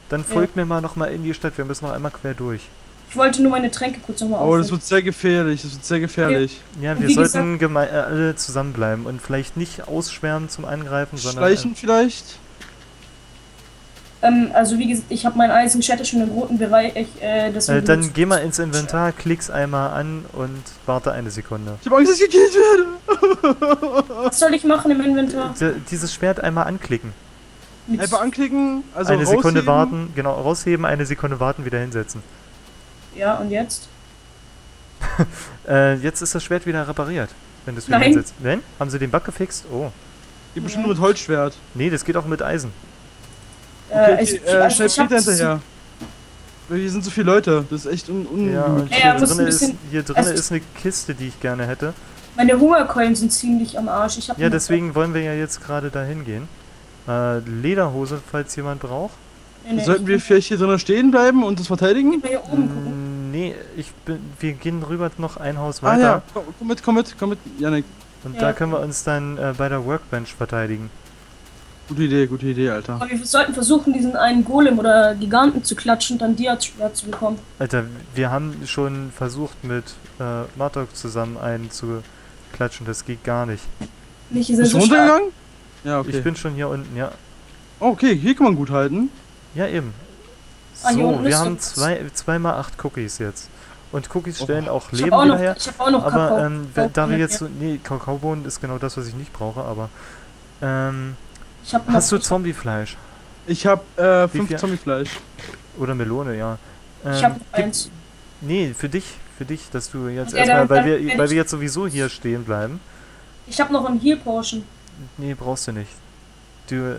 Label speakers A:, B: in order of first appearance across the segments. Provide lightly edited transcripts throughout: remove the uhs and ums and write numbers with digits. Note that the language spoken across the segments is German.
A: Dann folgt mir mal nochmal in die Stadt. Wir müssen noch einmal quer durch.
B: Ich wollte nur meine Tränke kurz nochmal
C: Oh, das
B: auffüllen.
C: wird sehr gefährlich. Das wird sehr gefährlich.
A: Ja,
B: Und
A: wir
B: wie
A: sollten alle zusammenbleiben und vielleicht nicht ausschwärmen zum Angreifen, sondern...
C: Schleichen vielleicht?
B: Also wie gesagt, ich habe mein Eisenschädel schon im roten Bereich.
A: dann geh mal ins Inventar, klick's einmal an und warte eine Sekunde.
C: Ich habe Angst, dass ich gekillt werde.
B: Was soll ich machen im Inventar?
A: Dieses Schwert einmal anklicken.
B: Nix.
C: Einfach anklicken, also
A: Eine Sekunde
C: rausheben.
A: warten, genau, rausheben, eine Sekunde warten, wieder hinsetzen.
B: Ja, und jetzt?
A: Jetzt ist das Schwert wieder repariert, wenn du es wieder
B: Nein.
A: hinsetzt. Wenn? Haben sie den Bug gefixt? Oh.
C: Geht bestimmt nur mit Holzschwert.
A: Nee, das geht auch mit Eisen.
C: Okay,
B: Also
C: schnell
B: ich hab
C: Peter hinterher. Weil hier sind so viele Leute. Das ist echt
A: Ja, und
C: ungemütlich.
B: Ja,
A: hier
B: muss ein
A: drin ist,
B: bisschen-
A: hier drin
B: also-
A: ist eine Kiste, die ich gerne hätte.
B: Meine Hungerkeulen sind ziemlich am Arsch. Ich hab
A: Ja,
B: nur-
A: deswegen wollen wir ja jetzt gerade dahin gehen. Lederhose, falls jemand braucht.
B: Nee,
C: Sollten
B: ich
C: wir vielleicht hier drinnen stehen bleiben und das verteidigen?
B: will hier oben gucken.
A: Nee, wir gehen rüber noch ein Haus
C: Ah
A: weiter.
C: ja, komm mit, Janik.
A: Und
B: Ja.
A: da können wir uns dann bei der Workbench verteidigen.
C: Gute Idee, Alter.
B: Aber wir sollten versuchen, diesen einen Golem oder Giganten zu klatschen und dann Dia-Schwert zu bekommen.
A: Alter, wir haben schon versucht mit Martok zusammen einen zu klatschen, das geht gar nicht.
B: Nicht, ihr seid
C: Bist du
B: so stark.
C: runtergegangen? Ja, okay.
A: Ich bin schon hier unten, ja.
C: Oh, okay, hier kann man gut halten.
A: Ja, eben.
B: Ah, hier
A: So,
B: unten
A: wir
B: ist
A: haben
B: doch-
A: 2 mal 8 Cookies jetzt. Und Cookies
C: Oh.
A: stellen auch
B: Ich
A: Leben
B: habe auch,
A: wieder
B: noch-
A: her.
B: ich hab auch noch
A: Aber
B: Kakao.
A: da wir
B: mit
A: jetzt
B: mir.
A: so... Nee, Kakaobohnen ist genau das, was ich nicht brauche, aber...
B: Ich hab noch,
A: hast du Zombiefleisch?
C: Ich hab
A: Wie
C: 5
A: viel?
C: Zombiefleisch.
A: Oder Melone, ja.
B: ich hab noch
A: gib-
B: eins.
A: Nee, für dich, dass du jetzt
B: Ja,
A: erstmal,
B: dann-
A: weil
B: dann-
A: wir jetzt sowieso hier stehen bleiben.
B: Ich hab noch einen Heal Potion.
A: Nee, brauchst du nicht. Du,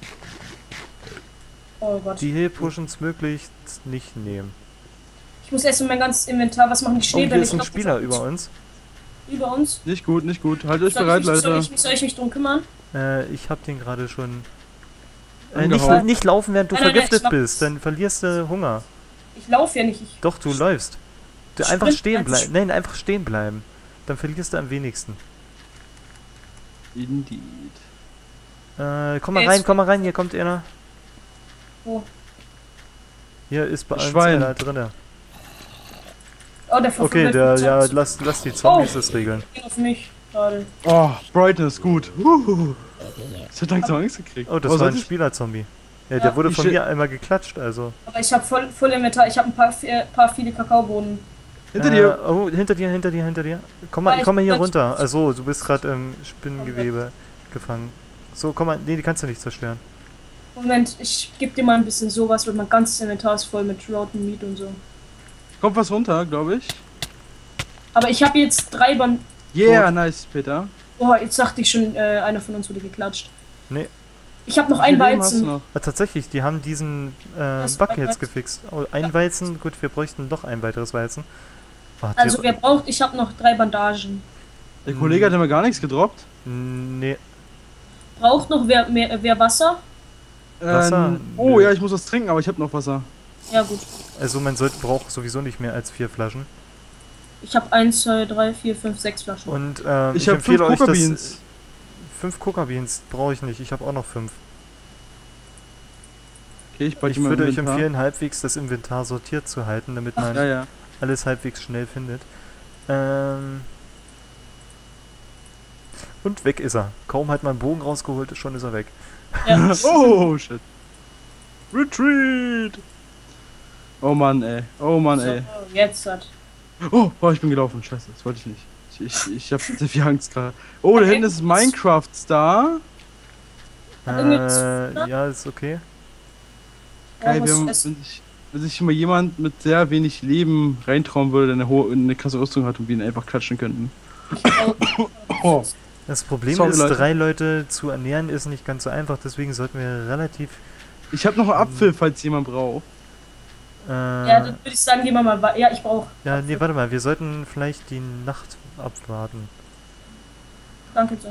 B: Oh Gott.
A: die Heal Potions möglichst nicht nehmen.
B: Ich muss erst in mein ganzes Inventar. Was machen die
A: Oh,
B: Schneebälle?
A: hier ist ein
B: Ich glaub, die
A: Spieler
B: sind
A: über uns.
B: Über uns?
C: Nicht gut. Haltet euch
B: Soll
C: bereit,
B: ich mich,
C: Leute.
B: soll ich mich drum kümmern?
A: Ich hab den gerade schon...
C: Angehauen.
A: nicht laufen, während du
B: Nein, nein,
A: vergiftet
B: ich lauf-
A: bist, dann verlierst du Hunger.
B: Ich laufe ja nicht.
A: Doch, du läufst. Du
B: Ich
A: einfach
B: sprint
A: stehen
B: als
A: bleiben. Nein, einfach stehen bleiben. Dann verlierst du am wenigsten.
C: Indeed.
A: Komm mal
B: Wer
A: rein,
B: ist-
A: komm mal rein, hier kommt einer.
B: Wo?
A: Hier ist bei uns
C: Schwein.
A: einer drinne.
B: Oh, der
A: Okay,
B: verfolgt
A: ja,
B: mich.
A: lass die Zombies
B: Oh.
A: das regeln.
B: Geht auf mich gerade.
C: Oh, Brightness, gut. Ich hab langsam Angst gekriegt.
A: Oh, das war ein Spielerzombie. Ja,
B: Ja,
A: der wurde
C: ich
A: von
C: stell-
A: mir einmal geklatscht, also.
B: Aber ich habe voll Inventar. Ich habe ein paar viele Kakaobohnen.
C: Hinter dir.
A: Oh, hinter dir. Komm
B: Ah,
A: mal,
B: ich
A: komm mal hier
B: bleib-
A: runter. Also, du bist gerade im Spinnengewebe gefangen. So, komm mal. Nee, die kannst du nicht zerstören.
B: Moment, ich gebe dir mal ein bisschen sowas, weil mein ganzes Inventar ist voll mit Rotten Meat und so.
C: Kommt was runter, glaube ich.
B: Aber ich habe jetzt 3 Band.
C: Yeah, nice, Peter.
B: Oh, jetzt dachte ich schon, einer von uns wurde geklatscht.
A: Nee.
B: Ich habe noch
C: Wie
B: ein
C: viel Leben hast du
B: Weizen.
C: noch?
A: Ah, tatsächlich, die haben diesen
B: Das
A: Bug
B: ein
A: jetzt
B: Weizen.
A: gefixt. Oh, ein Weizen, gut, wir bräuchten noch ein weiteres Weizen. Oh, die-
B: Also wer braucht, ich habe noch 3 Bandagen.
C: Der Kollege hat immer gar nichts gedroppt.
A: Nee,
B: Braucht noch wer Wasser?
A: Wasser?
C: Oh
A: Nö.
C: ja, ich muss was trinken, aber ich habe noch Wasser.
B: Ja gut.
A: also man braucht sowieso nicht mehr als 4 Flaschen.
B: Ich habe 1, 2, 3, 4, 5, 6 Flaschen.
A: Und
C: Ich habe 5
A: empfehle euch,
C: Coca
A: dass
C: Beans.
A: 5 Coca Beans brauche ich nicht. Ich habe auch noch 5.
C: Okay, ich
A: Ich würde euch empfehlen, halbwegs das Inventar sortiert zu halten, damit man
C: Ja.
A: alles halbwegs schnell findet. Und weg ist er. Kaum hat man einen Bogen rausgeholt, schon ist er weg.
B: Ja.
C: Oh, shit. Retreat! Oh Mann, ey.
B: So, jetzt hat.
C: Oh, ich bin gelaufen. Scheiße, das wollte ich nicht. Ich hab sehr viel Angst gerade. Oh, da
B: Okay.
C: hinten ist Minecraft Star.
A: Ja, ist okay.
C: Geil,
B: was
C: wir haben,
B: zu essen.
C: wenn sich mal jemand mit sehr wenig Leben reintrauen würde, der eine krasse Rüstung hat und wir ihn einfach klatschen könnten. Oh.
A: Das Problem
C: Sorry,
A: ist,
C: Leute.
A: 3 Leute zu ernähren ist nicht ganz so einfach, deswegen sollten wir relativ...
C: Ich habe noch einen Apfel, falls jemand braucht.
B: Ja, dann würde ich sagen, gehen wir mal. Ja, ich brauche.
A: ja, nee, warte mal, wir sollten vielleicht die Nacht abwarten.
B: Danke so.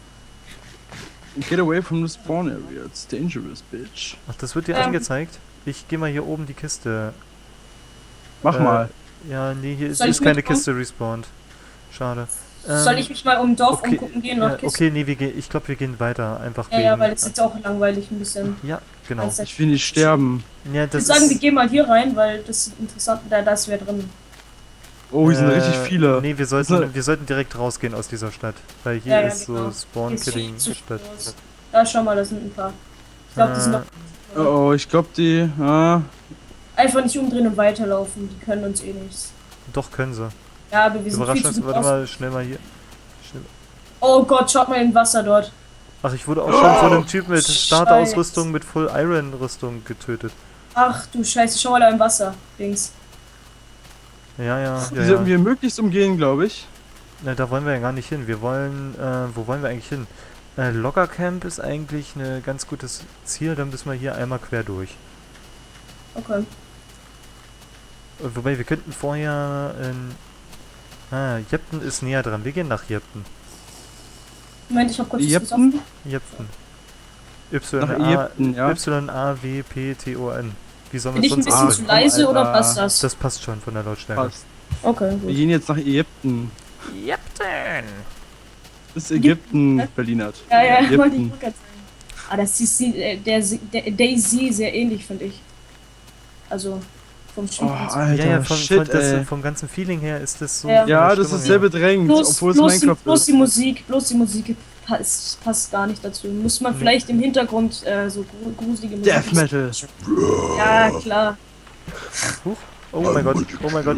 C: Get away from the spawn area. It's dangerous, bitch.
A: Ach, das wird dir
B: Ähm.
A: angezeigt? Ich gehe mal hier oben die Kiste...
C: Mach mal.
A: Ja, nee, hier ist
B: Soll ich
A: keine
B: mitkommen?
A: Kiste respawned. Schade.
B: Soll ich mich mal um Dorf
A: okay,
B: umgucken gehen und
A: okay, nee, ich glaube, wir gehen weiter. Einfach
B: Ja,
A: wegen,
B: weil es jetzt auch langweilig ein bisschen.
A: ja, genau.
B: Also,
C: Ich will nicht sterben.
A: Ja,
B: ich würde
A: das
B: sagen, wir
A: ist,
B: gehen mal hier rein, weil das ist interessant, da ist wer drin.
C: Oh, hier sind richtig viele.
A: Nee, wir sollten direkt rausgehen aus dieser Stadt. Weil hier
B: Ja, ja,
A: ist
B: genau.
A: so
B: Hier ist viel zu
A: Spawn-Killing-Stadt.
B: groß. Da schau mal, da sind ein paar. Ich glaube, die sind noch.
C: Oh, ich glaube die.
B: Einfach nicht umdrehen und weiterlaufen, die können uns eh nichts.
A: Doch, können sie.
B: Ja, aber wir sind viel
A: Überraschung,
B: zu
A: warte
B: groß.
A: mal, schnell mal hier. Schnell.
B: Oh Gott, schaut mal im Wasser dort.
A: Ach, ich wurde auch schon von einem Typ mit
B: Scheiße.
A: Starter-Ausrüstung mit Full-Iron-Rüstung getötet.
B: Ach du Scheiße, schau mal da im Wasser. Dings.
A: Ja.
C: Die sollten wir möglichst umgehen, glaube ich.
A: Na, da wollen wir ja gar nicht hin. Wir wollen, wo wollen wir eigentlich hin? Loggercamp ist eigentlich ein ganz gutes Ziel, dann müssen wir hier einmal quer durch.
B: Okay.
A: Wobei, wir könnten vorher in... Jepten ist näher dran. Wir gehen nach Jepten.
B: Moment, ich hab kurz was
C: Jepten?
B: gesoffen.
A: Jepten.
C: Nach Ägypten, ja.
A: Y-A-W-P-T-O-N. Wie soll man
B: Bin ich ein
A: sonst
B: bisschen zu
A: aussprechen?
B: leise oder
C: Alter.
B: passt das?
A: Das passt schon von der Lautstärke.
C: Passt.
B: Okay,
C: Wir
B: gut.
C: gehen jetzt nach Ägypten.
A: Jepten!
C: Das ist Ägypten, Berlinert.
B: Ja, wollte ich
C: Ägypten.
B: auch gerade sagen. Ah, das sieht der Daisy sehr ähnlich, finde ich. Also, vom
C: Oh,
B: Spiel.
C: Alter, shit, ey.
A: vom ganzen Feeling her ist das so...
B: Ja.
A: von der
C: Ja, das
A: Stimmung
C: ist sehr
A: her.
C: bedrängt, obwohl es Minecraft
B: bloß
C: ist.
B: die Musik passt gar nicht dazu. Muss man vielleicht im Hintergrund so gruselige Musik.
C: Death Metal.
B: Ja, klar.
A: Huch. Oh mein Gott,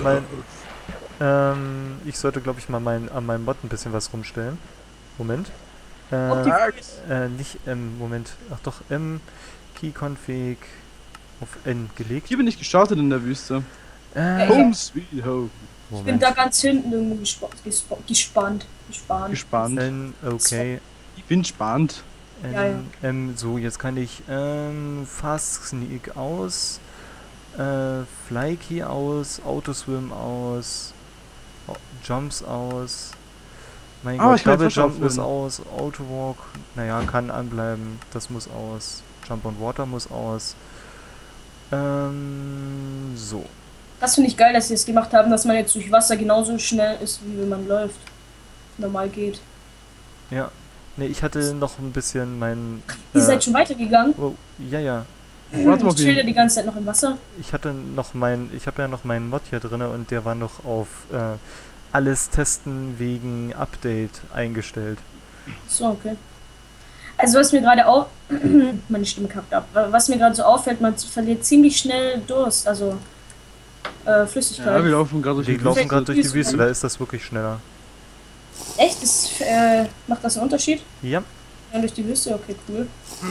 A: ich sollte, glaube ich, mal an meinem Mod ein bisschen was rumstellen. Moment. Nicht Moment. Ach doch, Keyconfig auf N gelegt.
C: Hier bin ich gestartet in der Wüste.
B: Ja,
C: Home sweet home.
B: Ich bin da ganz hinten irgendwo gespannt.
A: N, okay.
C: Ich bin gespannt.
B: Ja.
A: So, jetzt kann ich Fast Sneak aus, Flykey aus, Autoswim aus, Jumps aus. Mein
C: Ah,
A: Gott,
C: ich kann
A: Double
C: Fisch
A: Jump ist
C: aufholen.
A: aus, Autowalk, naja, kann anbleiben, das muss aus, Jump on Water muss aus. So.
B: Das finde ich geil, dass sie es gemacht haben, dass man jetzt durch Wasser genauso schnell ist, wie wenn man läuft. Normal geht.
A: Ja. Ne, ich hatte noch ein bisschen mein...
B: Ihr seid schon weitergegangen?
A: Oh, ja.
C: Warte mal,
B: Ich chill ja die ganze Zeit noch im Wasser.
A: Ich habe ja noch meinen Mod hier drin und der war noch auf alles testen wegen Update eingestellt.
B: So, okay. Also was mir gerade auch... meine Stimme kackt ab. Was mir gerade so auffällt, man verliert ziemlich schnell Durst, also Flüssigkeit.
C: Ja, wir laufen gerade durch
A: Wir
C: die
A: laufen
C: Wüste.
A: gerade durch die
B: Wüste.
A: Wüste, da ist das wirklich schneller.
B: Echt? Macht das einen Unterschied?
A: Ja,
B: Ja, durch die Wüste? Okay, cool.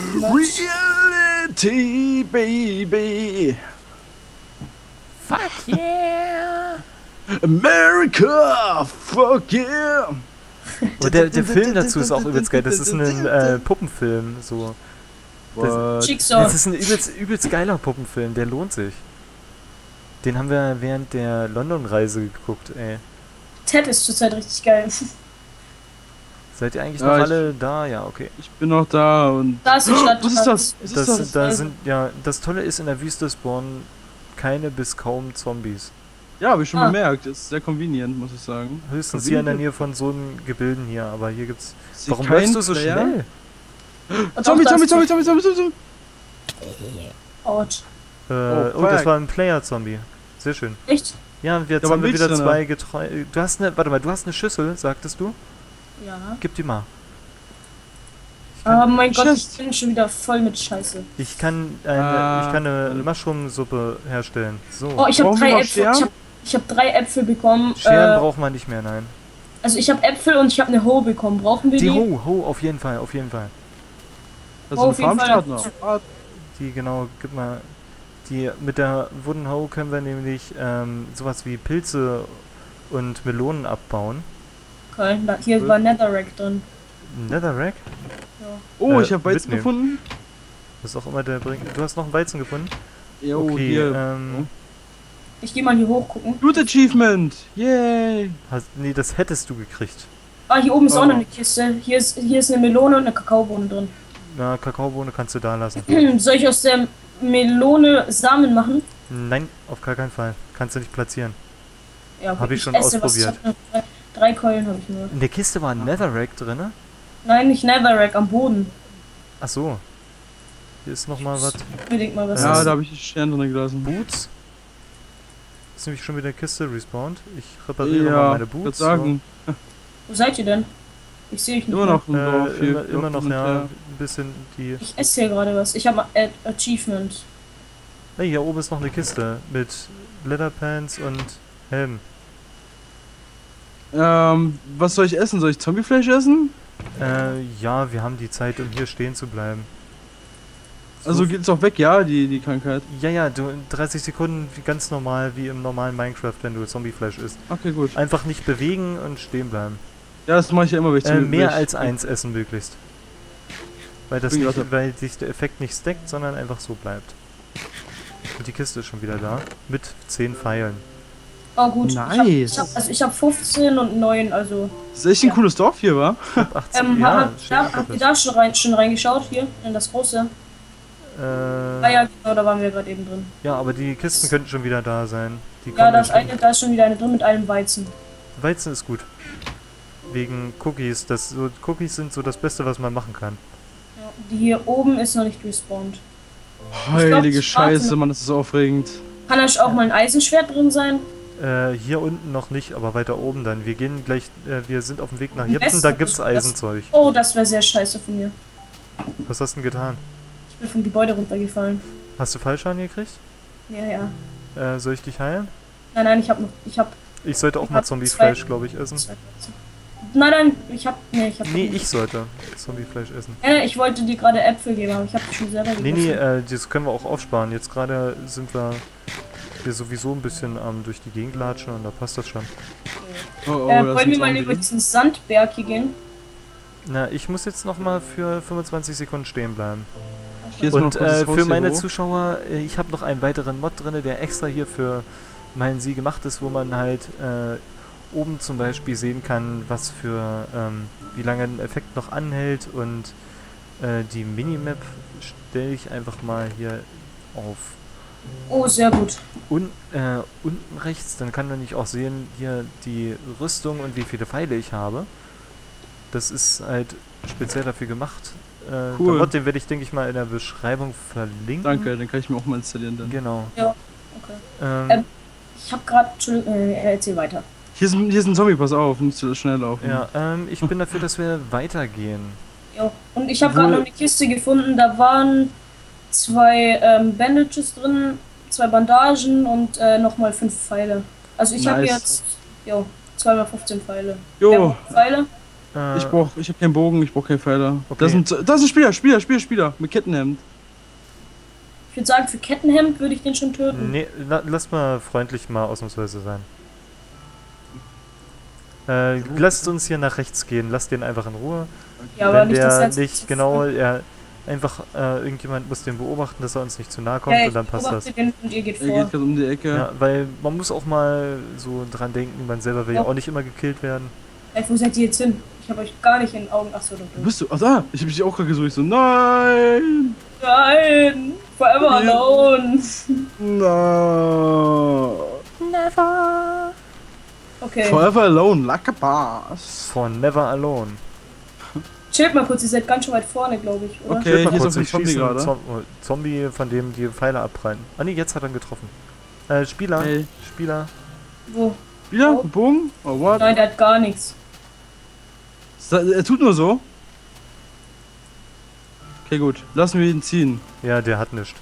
C: Reality, baby.
A: fuck yeah!
C: America, fuck yeah.
A: Und der Film dazu ist auch übelst geil. Das ist ein Puppenfilm, so.
C: What?
B: Jigsaw.
A: Das ist ein übelst geiler Puppenfilm, der lohnt sich. Den haben wir während der London-Reise geguckt, ey.
B: Ted ist zurzeit richtig geil.
A: Seid ihr eigentlich
C: Ja,
A: noch
C: ich-
A: alle da? Ja, okay.
C: Ich bin noch da und...
B: Da ist die Stadt.
C: Was ist das? Was ist das?
A: Da sind, ja, das Tolle ist, in der Wüste spawnen keine bis kaum Zombies.
C: Ja, habe ich schon
B: Ah.
C: bemerkt. Ist sehr convenient, muss ich sagen.
A: Höchstens hier in der Nähe von so einem Gebilden hier, aber hier gibt's...
C: Ist
A: Warum
C: kein
A: läufst du so
C: Player?
A: schnell?
B: Und
C: Zombie,
B: auch
C: Zombie,
B: das-
C: Zombie, Zombie, Zombie, Zombie.
B: Autsch.
A: Oh, das
C: fuck.
A: war ein Player-Zombie. Sehr schön.
B: Echt?
A: Ja, und jetzt
C: Da
A: haben
C: war
A: wir
C: nichts
A: wieder
C: drin,
A: zwei getreu... Du hast eine Schüssel, sagtest du?
B: Ja.
A: Gib die mal.
B: Oh mein Gott,
C: Schiss.
B: ich bin schon wieder voll mit Scheiße.
A: Ich kann eine Mushroom-Suppe herstellen. So.
B: Oh, ich habe
C: Brauchen wir
B: 3
C: noch
B: Äpfel.
C: Scheren?
B: Ich habe 3 Äpfel bekommen.
A: Scheren braucht man nicht mehr, nein.
B: Also ich habe Äpfel und ich habe eine Hoe bekommen. Brauchen wir die?
A: Die Ho, auf jeden Fall, auf jeden Fall.
C: Also
B: Auf
C: eine
B: jeden Fall.
C: Farmstadt noch. Ah,
A: Die, genau, gib mal. Die, mit der Wooden Hoe können wir nämlich sowas wie Pilze und Melonen abbauen.
B: Okay, hier war Netherrack drin.
A: Netherrack?
C: Oh, ich habe Weizen
A: mitnehmen.
C: gefunden.
A: Was auch immer der bringt. Du hast noch einen Weizen gefunden?
C: Jo,
A: Okay,
C: hier.
B: Ich gehe mal hier hoch gucken.
C: Loot Achievement. Yay.
A: Nee, das hättest du gekriegt.
B: Ah, hier oben ist auch
C: Oh.
B: noch eine Kiste. Hier ist eine Melone und eine Kakaobohne drin.
A: Na, Kakaobohne kannst du da lassen.
B: Soll ich aus der Melone Samen machen?
A: Nein, auf gar keinen Fall. Kannst du nicht platzieren.
B: Ja, okay,
A: Hab ich schon
B: esse was.
A: ausprobiert.
B: 3 Keulen habe ich nur.
A: In der Kiste war ein Netherrack drin.
B: Nein, nicht Netherrack, am Boden.
A: Ach so. Hier ist nochmal was.
B: Unbedingt mal was
C: Ja,
B: essen.
C: da habe ich einen Stern drin gelassen.
A: Boots. Ist nämlich schon wieder eine Kiste respawned. Ich repariere mal
C: Ja,
A: meine
C: ich würd
A: Boots.
C: sagen,
B: Wo seid ihr denn? Ich sehe euch nicht
C: immer
B: mehr.
C: noch im Dorf hier.
A: Immer noch,
C: Und,
A: ja. Ein bisschen die...
B: Ich esse hier gerade was. Ich habe Achievement.
A: Hey, hier oben ist noch eine Kiste mit Leatherpants und Helm.
C: Was soll ich essen? Soll ich Zombiefleisch essen?
A: Ja, wir haben die Zeit, um hier stehen zu bleiben.
C: Also geht's auch weg, ja, die Krankheit.
A: Ja, du in 30 Sekunden wie ganz normal, wie im normalen Minecraft, wenn du Zombiefleisch isst.
C: Okay, gut.
A: Einfach nicht bewegen und stehen bleiben.
C: Ja, das mache ich ja immer, wenn ich
A: Mehr als eins essen möglichst. Weil das
C: Bin
A: nicht,
C: grad-
A: weil sich der Effekt nicht stackt, sondern einfach so bleibt. Und die Kiste ist schon wieder da. Mit 10 Pfeilen.
B: Oh gut.
C: Nice.
B: Ich hab 15 und 9, also.
C: Das ist echt ein cooles Dorf hier, wa?
A: 18,
B: Habt ihr da schon reingeschaut? Hier? In das große? Ah ja, genau, da waren wir gerade eben drin.
A: Ja, aber die Kisten könnten schon wieder da sein. Die
B: Ja,
A: kommen
B: da ist schon wieder eine drin mit einem Weizen.
A: Weizen ist gut. Wegen Cookies. Cookies sind so das Beste, was man machen kann.
B: Ja, die hier oben ist noch nicht respawned.
C: Heilige
B: ich warte
C: Scheiße,
B: noch.
C: Mann, das ist aufregend.
B: Kann da auch mal ein Eisenschwert drin sein?
A: Hier unten noch nicht, aber weiter oben dann. Wir gehen gleich, wir sind auf dem Weg nach
B: Am
A: Jepsen,
B: besten
A: da gibt's
B: das-
A: Eisenzeug.
B: Oh, das wäre sehr scheiße von mir.
A: Was hast du denn getan?
B: Ich bin vom Gebäude runtergefallen.
A: Hast du Fallschaden gekriegt?
B: Ja, ja.
A: Soll ich dich heilen?
B: Nein, ich hab
A: Ich sollte auch
B: Ich
A: mal
B: hab
A: Zombiefleisch, glaube ich, essen.
B: Nein, ich hab
A: Nee, ich sollte Zombiefleisch essen.
B: Ich wollte dir gerade Äpfel geben, aber ich habe die schon selber gegessen.
A: Nee, das können wir auch aufsparen. Jetzt gerade sind wir hier sowieso ein bisschen am durch die Gegend latschen und da passt das schon.
C: Oh, das
B: wollen wir
C: ist
B: mal
C: Zombie.
B: über diesen Sandberg hier gehen?
A: Na, ich muss jetzt nochmal für 25 Sekunden stehen bleiben.
C: Hier ist noch
A: Und
C: kurz das Haus
A: für
C: hier
A: meine
C: hoch.
A: Zuschauer, ich habe noch einen weiteren Mod drin, der extra hier für meinen Sie gemacht ist, wo man halt oben zum Beispiel sehen kann, was für, wie lange ein Effekt noch anhält, und die Minimap stelle ich einfach mal hier auf
B: Oh, sehr gut.
A: unten rechts, dann kann man nämlich auch sehen, hier die Rüstung und wie viele Pfeile ich habe. Das ist halt speziell dafür gemacht.
C: Cool.
A: Der Mod, den werde ich, denke ich mal, in der Beschreibung verlinken.
C: Danke, den kann ich mir auch mal installieren dann.
A: Genau.
B: Okay. Ich habe gerade... erzähl weiter.
C: Hier ist ein Zombie, pass auf, nicht zu schnell laufen.
A: Ja, ich bin dafür, dass wir weitergehen.
B: Ja. Und ich habe gerade noch eine Kiste gefunden, da waren 2 Bandages drin, 2 Bandagen und nochmal 5 Pfeile. Also ich habe
C: Nice.
B: jetzt... Jo, 2 mal 15 Pfeile.
C: Jo,
B: Pfeile?
C: ich hab keinen Bogen, ich brauch keine Pfeiler.
A: Okay.
C: Das ist ein Spieler, mit Kettenhemd.
B: Ich würde sagen, für Kettenhemd würde ich den schon töten.
A: Nee, lass mal freundlich mal ausnahmsweise sein. Lasst uns hier nach rechts gehen, lasst den einfach in Ruhe.
B: Ja, aber
A: Wenn
B: nicht,
A: der
B: dass jetzt
A: nicht genau, irgendjemand muss den beobachten, dass er uns nicht zu nahe kommt,
B: Ja,
A: und
B: ich
A: dann passt das.
B: beobachte den und ihr geht
C: Er
B: vor.
C: geht gerade um die Ecke.
A: Ja, weil man muss auch mal so dran denken, man selber will ja
B: Ja.
A: auch nicht immer gekillt werden.
B: Ey, wo seid ihr jetzt hin? Ich habe euch gar nicht in den Augen. Achso,
C: Wo
B: du.
C: bist du? Ach da, ich hab dich auch gerade gesucht. Ich so, nein!
B: Nein! Forever
C: Ja.
B: alone!
C: No.
B: Okay.
C: Forever alone, like a boss.
A: Von Never Alone.
B: Chillt mal kurz, ihr seid ganz schön weit vorne, glaube ich, oder?
C: Okay.
A: Chill mal
C: hier ist
A: kurz,
C: auf dem
A: ich
C: Zombie
A: schieße einen
C: gerade.
A: Zombie, von dem die Pfeile abprallen. Ah ne, jetzt hat er ihn getroffen. Spieler.
C: Hey.
A: Spieler.
B: Wo?
C: Wieder?
B: Oh.
C: Bogen? Oh, what?
B: Nein, der hat gar nichts.
C: Er tut nur so. Okay, gut. Lassen wir ihn ziehen.
A: Ja, der hat nichts.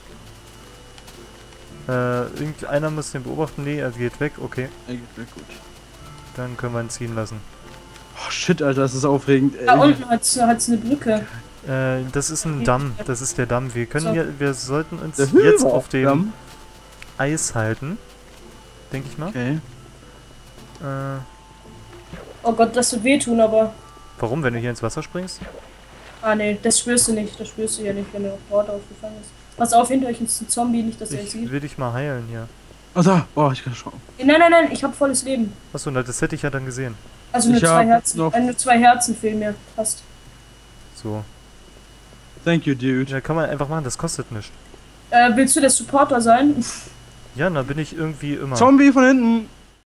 A: Irgendeiner muss den beobachten. Nee, er geht weg. Okay,
C: Er geht weg, gut.
A: dann können wir ihn ziehen lassen.
C: Oh, shit, Alter, das ist aufregend. Ey.
B: Da unten hat's eine Brücke.
A: Das ist ein Damm. Das ist der Damm. Wir können
B: So.
A: hier, wir sollten uns
C: Der
A: jetzt auf dem
C: Damm.
A: Eis halten. Denke ich mal.
C: Okay.
B: Oh Gott, das wird wehtun, aber...
A: Warum, wenn du hier ins Wasser springst?
B: Ah nee, das spürst du nicht. Das spürst du ja nicht, wenn du auf Bord aufgefallen bist. Pass auf, hinter euch ist ein Zombie, nicht, dass er
A: Ich
B: sieht.
A: will dich mal heilen hier.
C: Oh, da. Oh, ich kann schauen.
B: Nein, ich habe volles Leben.
A: Achso, na, das hätte ich ja dann gesehen.
B: Also nur
C: Ich
B: 2
C: hab
B: Herzen.
C: noch-
B: Nur 2 Herzen fehlen mir. Passt.
A: So.
C: Thank you, dude.
A: Ja, kann man einfach machen, das kostet nichts.
B: Willst du der Supporter sein?
A: Ja, da bin ich irgendwie immer.
C: Zombie von hinten.